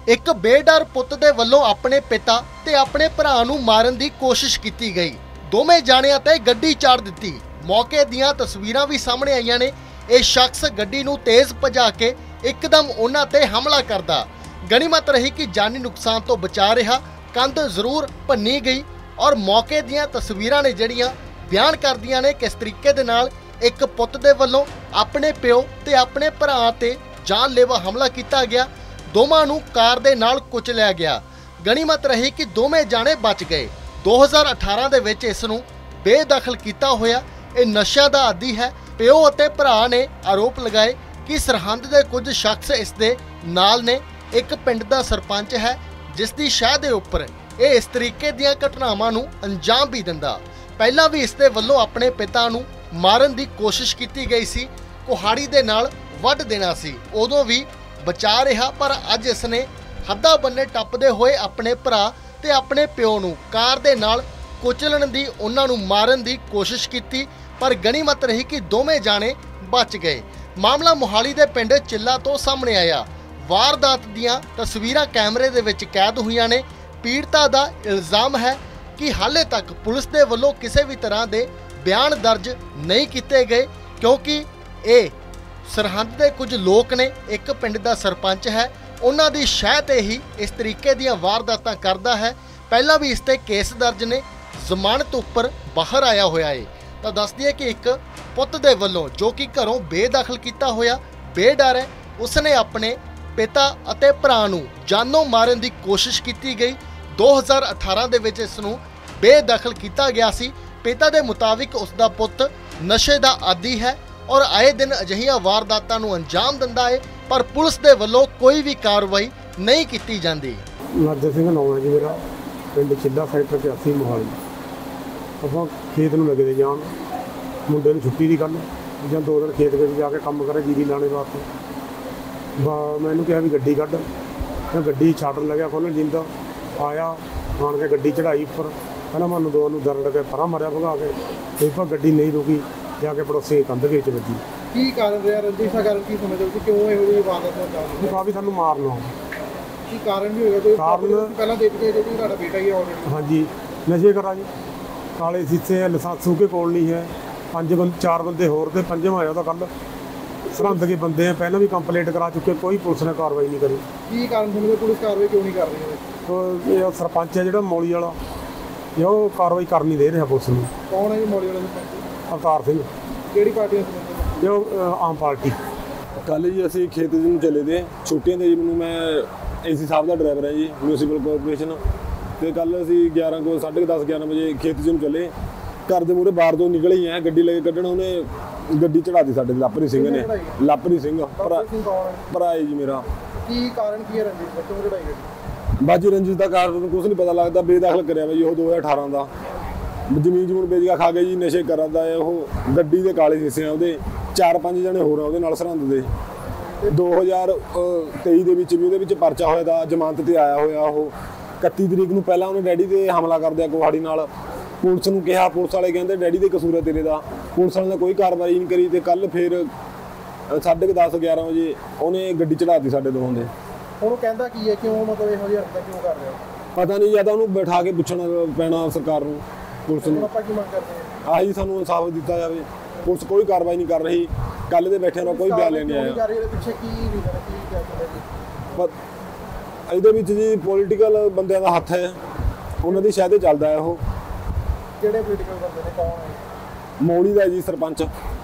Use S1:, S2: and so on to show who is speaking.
S1: ਇੱਕ ਬੇਡਰ ਪੁੱਤ ਦੇ ਵੱਲੋਂ ਆਪਣੇ ਪਿਤਾ ਤੇ ਆਪਣੇ ਭਰਾ ਨੂੰ ਮਾਰਨ ਦੀ ਕੋਸ਼ਿਸ਼ ਕੀਤੀ ਗਈ। ਦੋਵੇਂ ਜਾਣਿਆਂ ਤੇ ਗੱਡੀ ਚਾੜ ਦਿੱਤੀ। ਮੌਕੇ ਦੀਆਂ ਤਸਵੀਰਾਂ ਵੀ ਸਾਹਮਣੇ ਆਈਆਂ ਨੇ। ਇਹ ਸ਼ਖਸ ਗੱਡੀ ਨੂੰ ਤੇਜ਼ ਭਜਾ ਕੇ ਇੱਕਦਮ ਉਹਨਾਂ ਤੇ ਹਮਲਾ ਕਰਦਾ। ਗਣੀਮਤ ਰਹੀ ਕਿ ਜਾਨੀ ਨੁਕਸਾਨ ਤੋਂ ਬਚਾ ਰਿਹਾ। ਕੰਧ ਜ਼ਰੂਰ ਭੰਨੀ ਗਈ ਔਰ ਮੌਕੇ ਦੀਆਂ ਤਸਵੀਰਾਂ ਨੇ ਜਿਹੜੀਆਂ ਬਿਆਨ ਕਰਦੀਆਂ ਨੇ ਕਿਸ ਤਰੀਕੇ ਦੇ ਨਾਲ ਇੱਕ ਪੁੱਤ ਦੇ ਵੱਲੋਂ ਆਪਣੇ ਪਿਓ ਤੇ ਆਪਣੇ ਭਰਾ ਤੇ ਜਾਨਲੇਵਾ ਹਮਲਾ ਕੀਤਾ ਗਿਆ। ਦੋਵਾਂ ਨੂੰ ਕਾਰ ਦੇ ਨਾਲ ਕੁਚਲਿਆ ਗਿਆ। ਗਣੀਮਤ ਰਹੀ ਕਿ ਦੋਵੇਂ ਜਾਣੇ ਬਚ ਗਏ। 2018 ਦੇ ਵਿੱਚ ਇਸ ਨੂੰ ਬੇਦਖਲ ਕੀਤਾ ਹੋਇਆ। ਇਹ ਨਸ਼ਿਆਂ ਦਾ ਆਦੀ ਹੈ। ਪਿਓ ਅਤੇ ਭਰਾ ਨੇ ਆਰੋਪ ਲਗਾਏ ਕਿ ਸਰਹੰਦ ਦੇ ਕੁਝ ਸ਼ਖਸ ਇਸ ਦੇ ਨਾਲ ਨੇ। ਇੱਕ ਪਿੰਡ ਦਾ ਸਰਪੰਚ ਹੈ ਜਿਸ ਦੀ ਸ਼ਹਿ ਦੇ ਉੱਪਰ ਇਹ ਇਸ ਤਰੀਕੇ ਦੀਆਂ ਘਟਨਾਵਾਂ ਨੂੰ ਅੰਜਾਮ ਵੀ ਦਿੰਦਾ। ਪਹਿਲਾਂ ਵੀ ਇਸ ਦੇ ਵੱਲੋਂ ਆਪਣੇ ਪਿਤਾ ਨੂੰ ਮਾਰਨ ਦੀ ਕੋਸ਼ਿਸ਼ ਕੀਤੀ ਗਈ ਸੀ। ਕੁਹਾੜੀ ਦੇ ਨਾਲ ਵੱਢ ਦੇਣਾ ਸੀ, ਉਦੋਂ ਵੀ ਬਚਾ ਰਿਹਾ। ਪਰ ਅੱਜ ਇਸ ਨੇ ਹੱਦਾਂ ਬੰਨੇ ਟੱਪਦੇ ਹੋਏ ਆਪਣੇ ਭਰਾ ਤੇ ਆਪਣੇ ਪਿਓ ਨੂੰ ਕਾਰ ਦੇ ਨਾਲ ਕੁਚਲਣ ਦੀ, ਉਹਨਾਂ ਨੂੰ ਮਾਰਨ ਦੀ ਕੋਸ਼ਿਸ਼ ਕੀਤੀ। ਪਰ ਗਣੀਮਤ ਰਹੀ ਕਿ ਦੋਵੇਂ ਜਾਣੇ ਬਚ ਗਏ। ਮਾਮਲਾ ਮੋਹਾਲੀ ਦੇ ਪਿੰਡ ਚਿੱਲਾ ਤੋਂ ਸਾਹਮਣੇ ਆਇਆ। ਵਾਰਦਾਤ ਦੀਆਂ ਤਸਵੀਰਾਂ ਕੈਮਰੇ ਦੇ ਵਿੱਚ ਕੈਦ ਹੋਈਆਂ ਨੇ। ਪੀੜਤਾ ਦਾ ਇਲਜ਼ਾਮ ਹੈ ਕਿ ਹਾਲੇ ਤੱਕ ਪੁਲਿਸ ਦੇ ਵੱਲੋਂ ਕਿਸੇ ਵੀ ਤਰ੍ਹਾਂ ਦੇ ਬਿਆਨ ਦਰਜ ਨਹੀਂ ਕੀਤੇ ਗਏ, ਕਿਉਂਕਿ ਇਹ ਸਰਹੰਦ ਦੇ ਕੁਝ ਲੋਕ ਨੇ। ਇੱਕ ਪਿੰਡ ਦਾ ਸਰਪੰਚ ਹੈ, ਉਹਨਾਂ ਦੀ ਸ਼ਹਿ ਤੇ ਹੀ ਇਸ ਤਰੀਕੇ ਦੀਆਂ ਵਾਰਦਾਤਾਂ ਕਰਦਾ ਹੈ। ਪਹਿਲਾਂ ਵੀ ਇਸ ਤੇ ਕੇਸ ਦਰਜ ਨੇ। ਜ਼ਮਾਨਤ ਉੱਪਰ ਬਾਹਰ ਆਇਆ ਹੋਇਆ ਹੈ। ਤਾਂ ਦੱਸ ਦਈਏ ਕਿ ਇੱਕ ਪੁੱਤ ਦੇ ਵੱਲੋਂ ਜੋ ਕਿ ਘਰੋਂ ਬੇਦਖਲ ਕੀਤਾ ਹੋਇਆ ਬੇਡਰ ਹੈ, ਉਸਨੇ ਆਪਣੇ ਪਿਤਾ ਅਤੇ ਭਰਾ ਨੂੰ ਜਾਨੋਂ ਮਾਰਨ ਦੀ ਕੋਸ਼ਿਸ਼ ਕੀਤੀ ਗਈ। 2018 ਦੇ ਵਿੱਚ ਇਸ ਨੂੰ ਬੇਦਖਲ ਕੀਤਾ ਗਿਆ ਸੀ। ਪਿਤਾ ਦੇ ਮੁਤਾਬਿਕ ਉਸ ਦਾ ਪੁੱਤ ਨਸ਼ੇ ਦਾ ਆਦੀ ਹੈ ਔਰ ਆਏ ਦਿਨ ਅਜਿਹੀਆਂ ਵਾਰਦਾਤਾਂ ਨੂੰ ਅੰਜਾਮ ਦਿੰਦਾ ਹੈ, ਪਰ ਪੁਲਿਸ ਦੇ ਵੱਲੋਂ ਕੋਈ ਵੀ ਕਾਰਵਾਈ ਨਹੀਂ ਕੀਤੀ ਜਾਂਦੀ।
S2: ਨਾਦਰ ਸਿੰਘ ਨਾਮ ਹੈ ਜੀ ਮੇਰਾ, ਪਿੰਡ ਚਿੱਲਾ ਸੈਕਟਰ 83 ਮੋਹਾਲੀ। ਆਪਾਂ ਖੇਤ ਨੂੰ ਲੱਗੇ ਜਾਣ, ਮੁੰਡੇ ਨੂੰ ਛੁੱਟੀ ਦੀ ਗੱਲ ਜਾਂ 2 ਦਿਨ ਖੇਤ ਵਿੱਚ ਜਾ ਕੇ ਕੰਮ ਕਰੇ ਜੀਰੀ ਲਾਣੇ ਵਾਸਤੇ। ਮੈਨੂੰ ਕਿਹਾ ਵੀ ਗੱਡੀ ਕੱਢ। ਮੈਂ ਗੱਡੀ ਛੱਡਣ ਲੱਗਿਆ, ਖੋਲ੍ਹਣ ਜਿੰਦਾ ਆਇਆ, ਆਣ ਕੇ ਗੱਡੀ ਚੜਾਈ ਉੱਪਰ। ਪਹਿਲਾਂ ਮੈਨੂੰ ਦੋ ਨੂੰ ਦਰੜ ਕੇ ਪਰਾਂ ਮਾਰਿਆ ਭਗਾ ਕੇ, ਤੇ ਪਰ ਗੱਡੀ ਨਹੀਂ ਰੁਕੀ, ਜਾ ਕੇ ਪੜੋਸੀ ਕੰਧ ਵਿੱਚ ਵੱਜੀ।
S3: ਕੀ ਕਾਰਨ ਰਿਹਾ? ਰੰਜਿਸ਼ ਦਾ ਕਾਰਨ ਕੀ ਸਮਝਦੇ ਹੋ? ਕਿਉਂ ਇਹੋ ਜਿਹੀ ਵਾਰਦਾਤ ਹੋ ਜਾਂਦੀ ਹੈ?
S2: ਵੀ ਸਾਨੂੰ ਮਾਰਨਾ
S3: ਕੀ ਕਾਰਨ ਵੀ ਹੋਏਗਾ? ਕੋਈ
S2: ਕਾਰਨ
S3: ਪਹਿਲਾਂ ਦੇਖ ਕੇ ਜੋ ਤੁਹਾਡਾ ਬੇਟਾ ਹੀ ਆਲਰੇਡੀ
S2: ਹਾਂਜੀ ਨਸ਼ੇ ਕਰਾ ਜੀ, ਕਾਲੇ ਸੀਸੇ, ਲਾਇਸੈਂਸ ਉਹਦੇ ਕੋਲ ਨਹੀਂ ਹੈ। 4 ਬੰਦੇ ਹੋਰ ਤੇ ਪੰਜਵਾਂ ਆਇਆ ਉਹਦਾ ਕੱਲ੍ਹ। ਸਰਹੰਦ ਦੇ ਬੰਦੇ ਆ, ਪਹਿਲਾਂ ਵੀ ਕੰਪਲੇਂਟ ਕਰਾ ਚੁੱਕੇ, ਕੋਈ ਪੁਲਿਸ ਨੇ ਕਾਰਵਾਈ ਨਹੀਂ ਕਰੀ।
S3: ਕੀ ਕਾਰਨ ਸਮਝਦੇ ਪੁਲਿਸ ਕਾਰਵਾਈ ਕਿਉਂ ਨਹੀਂ ਕਰ ਰਹੀ ਹੈ?
S2: ਇਹ ਸਰਪੰਚ ਹੈ ਜਿਹੜਾ ਮੌਲੀ ਵਾਲਾ, ਇਹ ਉਹ ਕਾਰਵਾਈ ਕਰ ਨਹੀਂ ਦੇ ਰਿਹਾ ਪੁਲਿਸ ਨੂੰ।
S3: ਕੌਣ ਹੈ ਜੀ ਮੌਲੀ ਵਾਲਾ ਸਰਪੰਚ?
S2: ਅਵਤਾਰ ਸਿੰਘ।
S3: ਕਿਹੜੀ ਪਾਰਟੀ ਦਾ ਸਰਪੰਚ?
S2: ਇਹ ਆਮ ਪਾਰਟੀ।
S4: ਕੱਲ੍ਹ ਜੀ ਅਸੀਂ ਖੇਤ ਨੂੰ ਚਲੇ ਤੇ ਛੁੱਟੀਆਂ ਦੇ ਜੀ। ਮੈਨੂੰ ਮੈਂ AC ਸਾਹਿਬ ਦਾ ਡਰਾਈਵਰ ਹੈ ਜੀ, ਮਿਊਨਿਸਪਲ ਕਾਰਪੋਰੇਸ਼ਨ। ਅਤੇ ਕੱਲ੍ਹ ਅਸੀਂ 10:30-11 ਵਜੇ ਖੇਤ ਨੂੰ ਚੱਲੇ। ਘਰ ਦੇ ਮੂਹਰੇ ਬਾਹਰ ਤੋਂ ਨਿਕਲੇ ਹੀ ਆ, ਗੱਡੀ ਲੈ ਕੇ ਕੱਢਣ, ਉਹਨੇ ਗੱਡੀ ਚੜ੍ਹਾਤੀ ਸਾਡੇ ਲਾਪਰੀ ਸਿੰਘ ਨੇ। ਲਾਪਰੀ ਸਿੰਘ ਭਰਾ ਹੈ ਜੀ ਮੇਰਾ।
S3: ਕੀ ਕਾਰਨ ਕੀ ਹੈ ਰੰਜਿਸ਼ ਦਾ? ਕਿਉਂ ਲੜਾਈ ਹੋਈ?
S4: ਬਾਜੀ ਰੰਜਿਸ਼ ਦਾ ਕਾਰਨ ਕੁਛ ਨਹੀਂ ਪਤਾ ਲੱਗਦਾ। ਬੇਦਖਲ ਕਰਿਆ ਵਾ ਜੀ ਉਹ 2018 ਦਾ। ਜ਼ਮੀਨ ਜਮੂਨ ਵੇਚ ਕੇ ਖਾ ਕੇ ਜੀ, ਨਸ਼ੇ ਕਰਦਾ ਹੈ ਉਹ। ਗੱਡੀ ਦੇ ਕਾਲੇ ਹਿੱਸੇ ਆ ਉਹਦੇ, 4-5 ਜਣੇ ਹੋਰ ਆ ਉਹਦੇ ਨਾਲ ਸਰਹੰਦ ਦੇ। 2023 ਦੇ ਵਿੱਚ ਵੀ ਉਹਦੇ ਵਿੱਚ ਪਰਚਾ ਹੋਇਆ ਦਾ, ਜ਼ਮਾਨਤ ਤੇ ਆਇਆ ਹੋਇਆ ਉਹ। 31 ਤਰੀਕ ਨੂੰ ਪਹਿਲਾਂ ਉਹਨੇ ਡੈਡੀ ਤੇ ਹਮਲਾ ਕਰਦਿਆ ਕੁਹਾੜੀ ਨਾਲ। ਪੁਲਿਸ ਨੂੰ ਕਿਹਾ, ਪੁਲਿਸ ਵਾਲੇ ਕਹਿੰਦੇ ਡੈਡੀ ਦੇ ਕਸੂਰ ਹੈ ਤੇਰੇ ਦਾ। ਪੁਲਿਸ ਵਾਲਿਆਂ ਨੇ ਕੋਈ ਕਾਰਵਾਈ ਨਹੀਂ ਕਰੀ। ਤੇ ਕੱਲ੍ਹ ਫਿਰ 10:30-11 ਵਜੇ ਉਹਨੇ ਗੱਡੀ ਚੜ੍ਹਾਤੀ ਸਾਡੇ ਦੋਵਾਂ ਦੇ।
S3: ਉਹਨੂੰ ਕਹਿੰਦਾ ਕੀ ਹੈ? ਕਿਉਂ ਮਤਲਬ ਇਹੋ ਜਿਹੀ ਹਰਕਤਾਂ ਕਿਉਂ ਕਰ ਰਿਹਾ?
S4: ਪਤਾ ਨਹੀਂ, ਜਾਂ ਤਾਂ ਉਹਨੂੰ ਬਿਠਾ ਕੇ ਪੁੱਛਣਾ ਪੈਣਾ ਸਰਕਾਰ ਨੂੰ, ਪੁਲਿਸ ਨੂੰ।
S3: ਆਪਾਂ ਕੀ ਮੰਗ ਕਰਦੇ ਹਾਂ?
S4: ਆਹੀ ਸਾਨੂੰ ਇਨਸਾਫ ਦਿੱਤਾ ਜਾਵੇ। ਪੁਲਿਸ ਕੋਈ ਕਾਰਵਾਈ ਨਹੀਂ ਕਰ ਰਹੀ। ਕੱਲ੍ਹ ਦੇ ਬੈਠਿਆਂ ਦਾ ਕੋਈ ਬਿਆਨ ਲੈਣ ਨਹੀਂ ਆਇਆ।
S3: ਪਿੱਛੇ ਕੀ ਰੀਜ਼ਨ ਹੈ? ਕੀ ਚੱਲਦਾ ਜੀ?
S4: ਪਰ ਇਹਦੇ ਵਿੱਚ ਜੀ ਪੋਲੀਟੀਕਲ ਬੰਦਿਆਂ ਦਾ ਹੱਥ ਹੈ, ਉਹਨਾਂ ਦੀ ਸ਼ਾਇਦ ਚੱਲਦਾ ਹੈ ਉਹ।
S3: ਕਿਹੜੇ ਪੋਲੀਟੀਕਲ ਬੰਦੇ ਨੇ? ਕੌਣ ਹੈ?
S4: ਮੌਲੀ ਦਾ ਜੀ ਸਰਪੰਚ।